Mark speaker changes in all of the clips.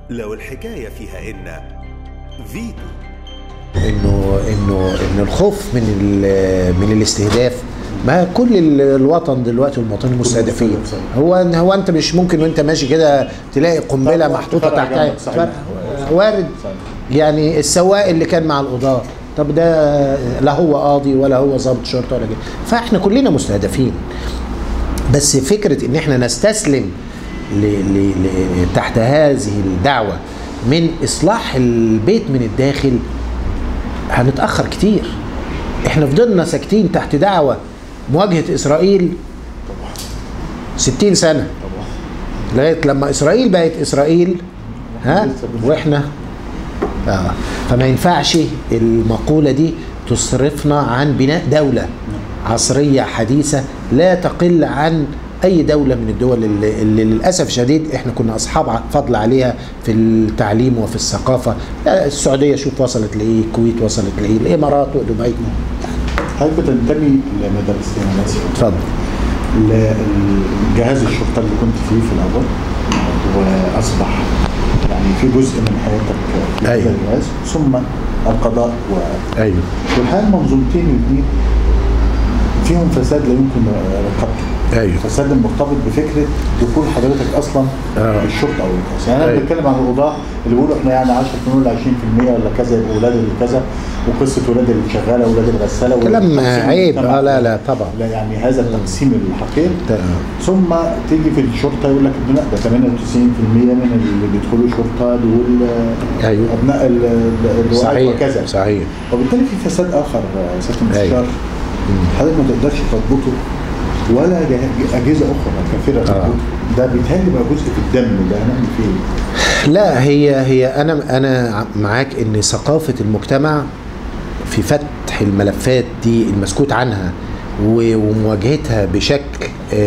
Speaker 1: لو الحكاية فيها إن فيتو
Speaker 2: انه الخوف من الاستهداف. ما كل الوطن دلوقتي والمواطنين مستهدفين. هو انت مش ممكن وانت ماشي كده تلاقي قنبله محطوطه تحتها وارد. يعني السواق اللي كان مع القضاه، طب ده لا هو قاضي ولا هو ضابط شرطه ولا كده، فاحنا كلنا مستهدفين. بس فكره ان احنا نستسلم تحت هذه الدعوه من اصلاح البيت من الداخل هنتاخر كتير. احنا فضلنا ساكتين تحت دعوه مواجهه اسرائيل 60 سنه لغايه لما اسرائيل بقت اسرائيل، واحنا فما ينفعش المقوله دي تصرفنا عن بناء دوله عصريه حديثه لا تقل عن اي دوله من الدول اللي للاسف شديد احنا كنا اصحاب فضل عليها في التعليم وفي الثقافه. السعوديه شوف وصلت لايه، الكويت وصلت لايه، الامارات ودبي.
Speaker 3: حضرتك بتنتمي لمدرستين انا اسف.
Speaker 2: اتفضل.
Speaker 3: الجهاز الشرطه اللي كنت فيه في الاول واصبح يعني في جزء من حياتك في هذا الجهاز، ثم القضاء
Speaker 2: ايوه.
Speaker 3: والحقيقه المنظومتين الاثنين فيهم فساد لا يمكن رقابته.
Speaker 2: ايوه.
Speaker 3: فساد مرتبط بفكره دخول حضرتك اصلا الشرطه او الجهاز. يعني انا بتكلم عن القضاه اللي بيقولوا احنا يعني 10% ولا 20% ولا كذا يبقوا اولاد اللي كذا، وقصه ولاد اللي شغاله واولاد الغساله
Speaker 2: كلام عيب. لا طبعا.
Speaker 3: لا يعني هذا التقسيم الحقير. ثم تيجي في الشرطه يقول لك لا ده 98% من اللي بيدخلوا شرطه دول ابناء الوعي وكذا.
Speaker 2: صحيح.
Speaker 3: وبالتالي في فساد اخر سياده المستشار حضرتك ما تقدرش تضبطه ولا اجهزه اخرى كثيره ده بيتهيألي بقى جزء في الدم. ده هنعمل فيه ايه؟
Speaker 2: لا هي انا معاك ان ثقافه المجتمع في فتح الملفات دي المسكوت عنها ومواجهتها بشكل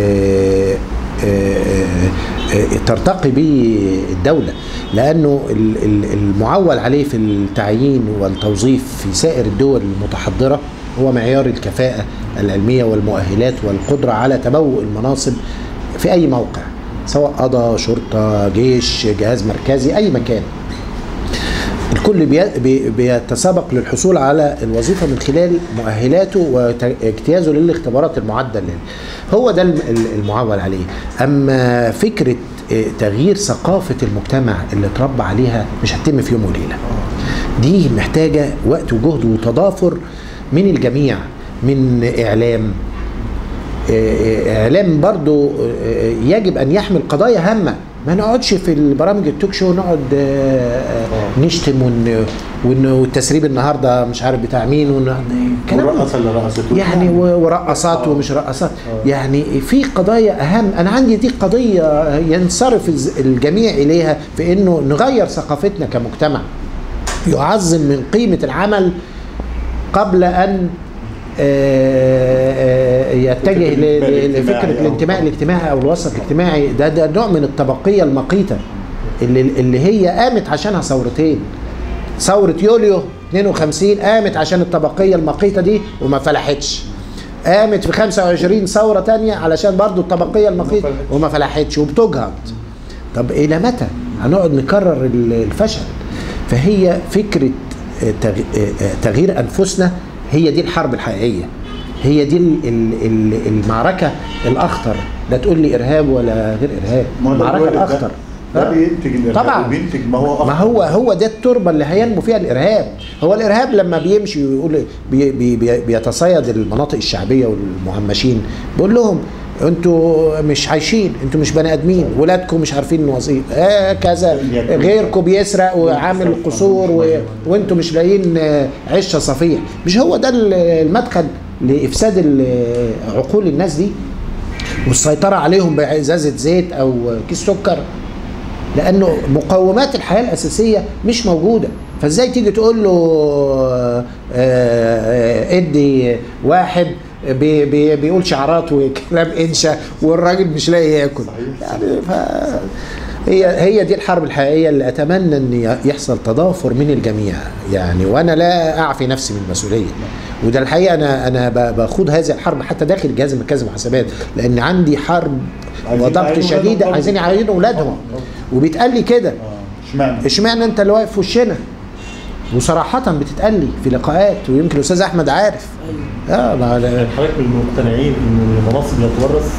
Speaker 2: ترتقي به الدولة، لأنه المعول عليه في التعيين والتوظيف في سائر الدول المتحضرة هو معيار الكفاءة العلمية والمؤهلات والقدرة على تبوء المناصب في أي موقع، سواء قضاء، شرطة، جيش، جهاز مركزي، أي مكان. الكل بيتسابق للحصول على الوظيفة من خلال مؤهلاته واجتيازه للاختبارات المعدة له. هو ده المعول عليه. أما فكرة تغيير ثقافة المجتمع اللي اتربى عليها مش هتتم في يوم وليلة. دي محتاجة وقت وجهد وتضافر من الجميع، من إعلام برضو يجب أن يحمل قضايا هامة. ما نقعدش في البرامج التوك شو نقعد نشتم والتسريب النهارده مش عارف بتاع مين
Speaker 3: ورقص اللي رقصته
Speaker 2: يعني ورقصات ومش رقصات. يعني في قضايا اهم. انا عندي دي قضيه ينصرف الجميع اليها في انه نغير ثقافتنا كمجتمع يعظم من قيمه العمل قبل ان يتجه لفكره الانتماء الاجتماعي او الوسط الاجتماعي. ده نوع من الطبقيه المقيته اللي هي قامت عشانها ثورتين. ثوره يوليو 52 قامت عشان الطبقيه المقيته دي وما فلحتش. قامت في 25 ثوره تانية علشان برضو الطبقيه المقيته وما فلحتش وبتجهض. طب الى متى هنقعد نكرر الفشل؟ فهي فكره تغيير انفسنا هي دي الحرب الحقيقية، هي دي المعركة الأخطر. لا تقول لي إرهاب ولا غير إرهاب، المعركة الأخطر.
Speaker 3: ده بينتج الإرهاب
Speaker 2: طبعا.
Speaker 3: بينتج ما هو أخطر.
Speaker 2: ما هو ده التربة اللي هينمو فيها الإرهاب. هو الإرهاب لما بيمشي ويقول بيتصيد المناطق الشعبية والمهمشين بيقول لهم انتوا مش عايشين، انتوا مش بني ادمين، ولادكم مش عارفين وظيفه كذا، غيركم بيسرق وعامل قصور وانتوا مش لاقيين عشه صفيح. مش هو ده المدخل لافساد عقول الناس دي والسيطره عليهم بازازه زيت او كيس سكر؟ لانه مقومات الحياه الاساسيه مش موجوده. فازاي تيجي تقول له ادي واحد بيقول شعارات وكلام انشا والراجل مش لاقي ياكل؟ يعني هي دي الحرب الحقيقيه اللي اتمنى ان يحصل تضافر من الجميع. يعني وانا لا اعفي نفسي من المسؤوليه، وده الحقيقه انا بخوض هذه الحرب حتى داخل الجهاز المركزي للمحاسبات، لان عندي حرب وضغط شديد. عايزين يعينوا اولادهم وبيتقال لي كده اشمعنى انت اللي واقف في وشنا؟ وصراحة بتتقال لي في لقاءات، ويمكن الأستاذ أحمد عارف.
Speaker 4: حضرتك من المقتنعين إن المناصب يتورث؟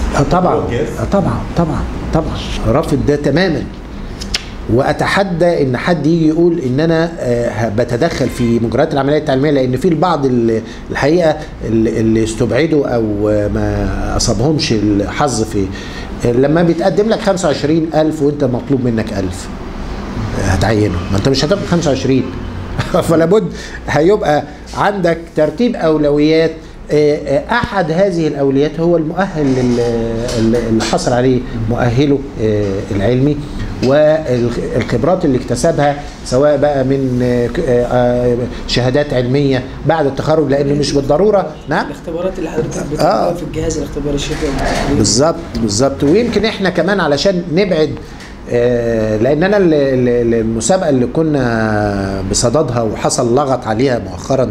Speaker 2: طبعا رافض ده تماما، وأتحدى إن حد يجي يقول إن أنا بتدخل في مجريات العملية التعليمية، لأن في البعض الحقيقة اللي استبعدوا أو ما أصابهمش الحظ في لما بيتقدم لك 25,000 وأنت مطلوب منك 1000 هتعينه، ما أنت مش هتاخد 25. فلا بد هيبقى عندك ترتيب اولويات. احد هذه الاولويات هو المؤهل اللي حصل عليه مؤهله العلمي، والخبرات اللي اكتسبها سواء بقى من شهادات علميه بعد التخرج، لان مش بالضروره. نعم،
Speaker 5: الاختبارات اللي حضرتك بتعملها في الجهاز الاختباري الشفوي.
Speaker 2: بالظبط. ويمكن احنا كمان علشان نبعد، لان انا المسابقه اللي كنا بصددها وحصل لغط عليها مؤخرا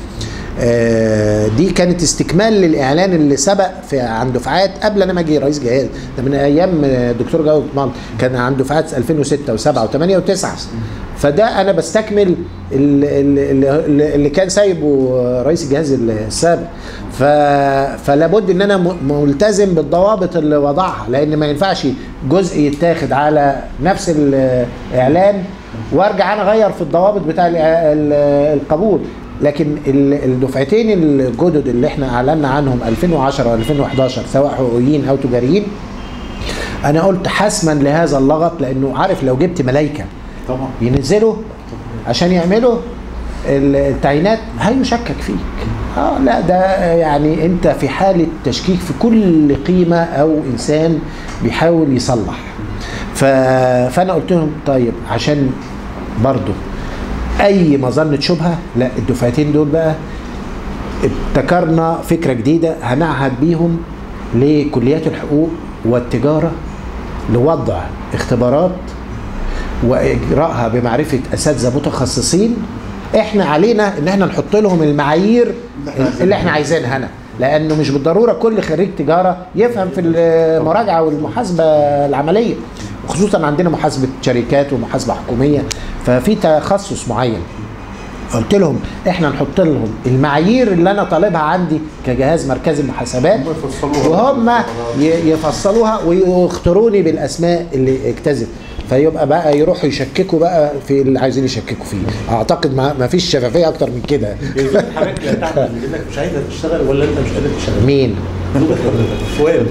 Speaker 2: دي كانت استكمال للاعلان اللي سبق عن دفعات قبل انا ما اجي رئيس جهاز. ده من ايام الدكتور جواد مال، كان عن دفعات 2006 و7 و8 و9. فده انا بستكمل اللي كان سايبه رئيس الجهاز السابق. فلا بد ان انا ملتزم بالضوابط اللي وضعها، لان ما ينفعش جزء يتاخد على نفس الاعلان وارجع انا اغير في الضوابط بتاع القبول. لكن الدفعتين الجدد اللي احنا اعلنا عنهم 2010 و2011 سواء حقوقيين او تجاريين، انا قلت حسما لهذا اللغط، لانه عارف لو جبت ملايكه
Speaker 3: طبعا
Speaker 2: ينزلوا عشان يعملوا التعيينات هيشكك فيك. لا، ده يعني انت في حاله تشكيك في كل قيمه او انسان بيحاول يصلح. فانا قلت لهم طيب، عشان برضو اي مظنه شبهه، لا، الدفعتين دول بقى ابتكرنا فكره جديده هنعهد بيهم لكليات الحقوق والتجاره لوضع اختبارات واجراءها بمعرفه اساتذه متخصصين. احنا علينا ان احنا نحط لهم المعايير اللي احنا عايزينها هنا، لانه مش بالضروره كل خريج تجاره يفهم في المراجعه والمحاسبه العمليه، وخصوصا عندنا محاسبه شركات ومحاسبه حكوميه، ففي تخصص معين. قلت لهم احنا نحط لهم المعايير اللي انا طالبها عندي كجهاز مركزي محاسبات، وهم يفصلوها ويختاروني بالاسماء اللي اكتزت، فيبقى بقى يروحوا يشككوا بقى في اللي عايزين يشككوا فيه. اعتقد ما فيش شفافيه اكتر من كده.
Speaker 4: حضرتك تعمل انك مش عايز تشتغل ولا انت مش قادر تشتغل؟
Speaker 2: مين؟
Speaker 4: سؤال.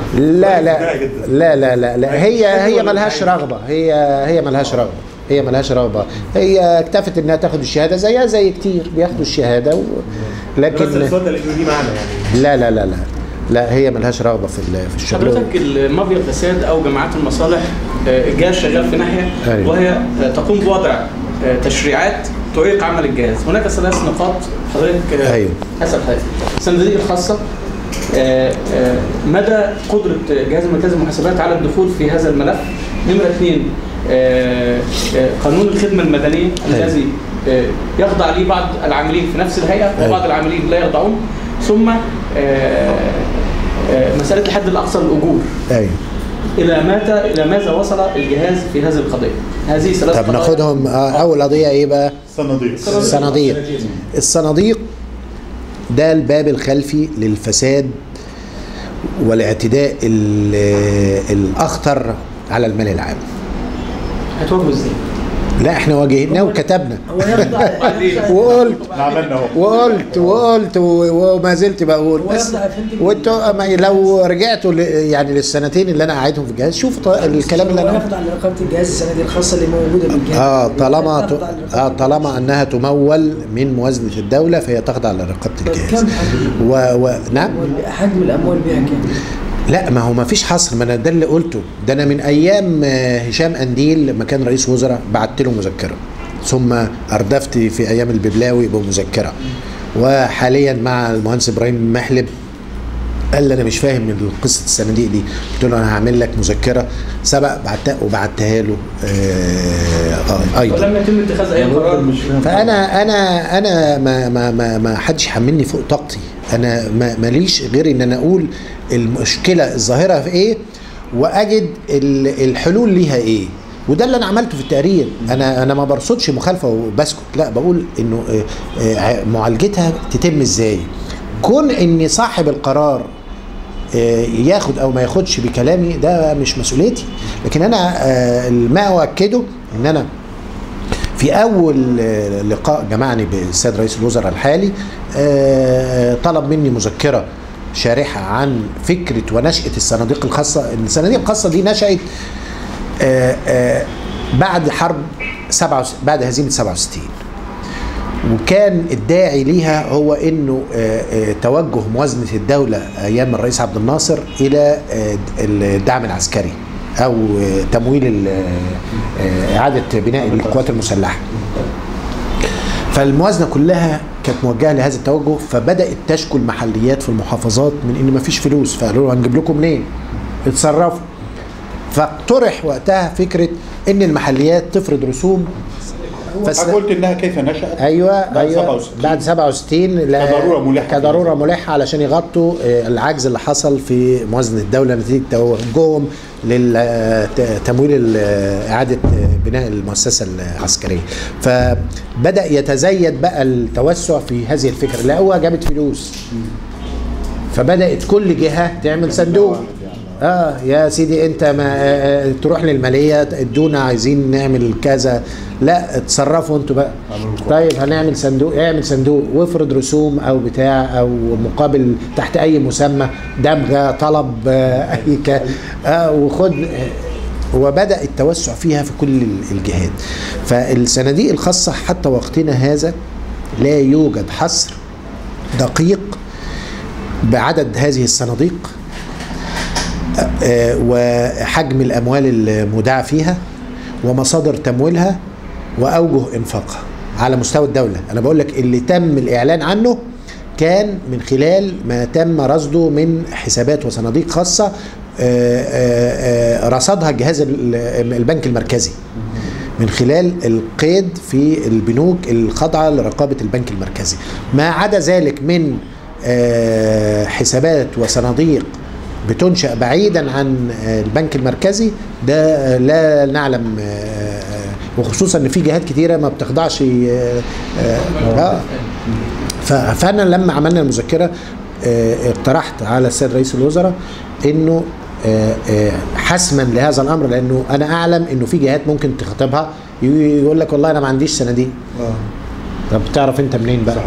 Speaker 2: لا هي ملهاش رغبه، هي ملهاش رغبه. هي اكتفت انها تاخد الشهاده زيها زي كتير بياخدوا الشهاده لكن
Speaker 4: بس السؤال ده ليه معنى يعني؟
Speaker 2: لا هي ملهاش رغبه في الشغل.
Speaker 6: حضرتك المافيا الفساد او جماعات المصالح الجهاز شغال في ناحيه، وهي تقوم بوضع تشريعات تعيق عمل الجهاز. هناك 3 نقاط حضرتك حسب حضرتك. الصناديق الخاصه، مدى قدره جهاز مركزي المحاسبات على الدخول في هذا الملف. نمره 2 قانون الخدمه المدنيه الذي يخضع ليه بعض العاملين في نفس الهيئه وبعض العاملين لا يخضعون. ثم مساله الحد الاقصى للاجور. الى ماذا وصل الجهاز في هذه القضيه؟ هذه 3
Speaker 2: طب ناخدهم. اول قضيه ايه بقى؟ الصناديق ده الباب الخلفي للفساد والاعتداء الاخطر على المال العام.
Speaker 6: هتواجهوا ازاي؟
Speaker 2: لا، احنا واجهناه وكتبنا وقلت وما زلت بقول. بس وانتوا لو رجعتوا يعني للسنتين اللي انا قاعدهم في الجهاز شوفوا الكلام اللي انا
Speaker 5: يخضع لرقابه الجهاز السنه دي الخاصه اللي موجوده بالجهاز.
Speaker 2: طالما انها تمول من موازنه الدوله فهي تخضع لرقابه الجهاز. نعم،
Speaker 5: حجم الاموال بها كام؟
Speaker 2: لا، ما هو ما فيش حصر. ما انا ده اللي قلته. ده انا من ايام هشام قنديل لما كان رئيس وزراء بعت له مذكره، ثم اردفت في ايام الببلاوي بمذكره، وحاليا مع المهندس ابراهيم محلب قال لي انا مش فاهم من قصه الصناديق دي. قلت له انا هعمل لك مذكره سبق وبعتها له ايضا.
Speaker 6: ولم يتم اتخاذ اي قرار.
Speaker 2: فانا ما حدش يحملني فوق طاقتي. انا ماليش غير ان انا اقول المشكله الظاهره في ايه واجد الحلول ليها ايه. وده اللي انا عملته في التقرير. انا ما برصدش مخالفه وبسكت، لا بقول انه معالجتها تتم ازاي. كون ان صاحب القرار ياخد او ما ياخدش بكلامي ده مش مسؤوليتي، لكن انا ما اؤكده ان انا في اول لقاء جمعني بالسيد رئيس الوزراء الحالي طلب مني مذكره شارحه عن فكره ونشأة الصناديق الخاصه. الصناديق الخاصه دي نشأت بعد حرب بعد هزيمه 67، وكان الداعي ليها هو انه توجه موازنه الدوله ايام الرئيس عبد الناصر الى الدعم العسكري او تمويل اعاده بناء القوات المسلحه. فالموازنه كلها كانت موجهه لهذا التوجه، فبدات تشكل محليات في المحافظات من ان مفيش فلوس، فقالوا هنجيب لكم منين؟ اتصرفوا. فاقترح وقتها فكره ان المحليات تفرض رسوم.
Speaker 3: قلت انها كيف نشأت؟
Speaker 2: ايوه بعد 67 كضروره ملحه علشان يغطوا العجز اللي حصل في موازنه الدوله نتيجه توجههم لتمويل اعاده بناء المؤسسه العسكريه. فبدا يتزايد بقى التوسع في هذه الفكره، لقوها جابت فلوس، فبدات كل جهه تعمل صندوق. يا سيدي انت ما تروح للماليه ادونا عايزين نعمل كذا، لا اتصرفوا انتوا بقى. طيب هنعمل صندوق، اعمل صندوق وافرض رسوم او بتاع او مقابل تحت اي مسمى، دمغه، طلب، اي وخد. وبدا التوسع فيها في كل الجهات. فالصناديق الخاصه حتى وقتنا هذا لا يوجد حصر دقيق بعدد هذه الصناديق وحجم الأموال المودعة فيها ومصادر تمويلها وأوجه إنفاقها على مستوى الدولة. أنا بقول لك اللي تم الإعلان عنه كان من خلال ما تم رصده من حسابات وصناديق خاصة رصدها جهاز البنك المركزي من خلال القيد في البنوك الخاضعة لرقابة البنك المركزي. ما عدا ذلك من حسابات وصناديق بتنشأ بعيدا عن البنك المركزي ده لا نعلم، وخصوصا ان في جهات كتيره ما بتخضعش. فانا لما عملنا المذكره اقترحت على السيد رئيس الوزراء انه حسما لهذا الامر، لانه انا اعلم انه في جهات ممكن تخاطبها يقول لك والله انا ما عنديش صناديق. طب تعرف انت منين بقى؟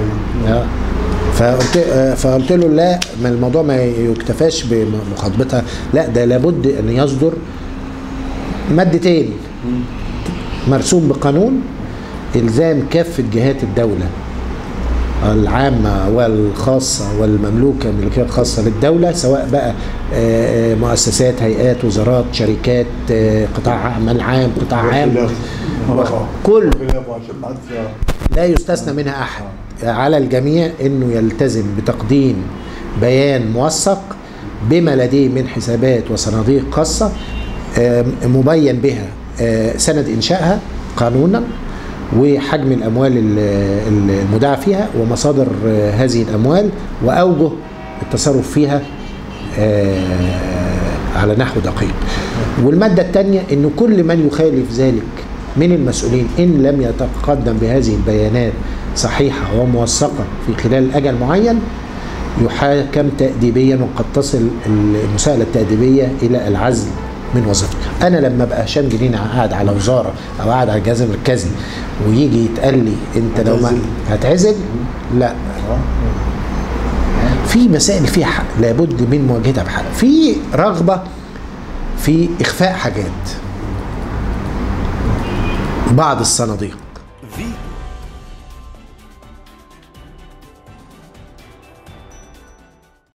Speaker 2: فقلت له لا، ما الموضوع ما يكتفاش بمخاطبتها، لا ده لابد ان يصدر مادتين مرسوم بقانون الزام كافه جهات الدوله العامه والخاصه والمملوكه ملكيه خاصه للدوله، سواء بقى مؤسسات، هيئات، وزارات، شركات، قطاع عمل عام، قطاع عام، كل لا يستثنى منها احد. على الجميع انه يلتزم بتقديم بيان موثق بما لديه من حسابات وصناديق خاصه مبين بها سند انشائها قانونا وحجم الاموال المودعه فيها ومصادر هذه الاموال واوجه التصرف فيها على نحو دقيق. والماده الثانيه انه كل من يخالف ذلك من المسؤولين ان لم يتقدم بهذه البيانات صحيحة وموثقة في خلال أجل معين يحاكم تأديبيا، وقد تصل المساءلة التأديبية إلى العزل من وظيفته. أنا لما أبقى هشام جنينة قاعد على وزارة أو قاعد على الجهاز المركزي ويجي يتقال لي أنت لو ما هتعزل، لا، في مسائل فيها حق لابد من مواجهتها بحق. في رغبة في إخفاء حاجات بعض الصناديق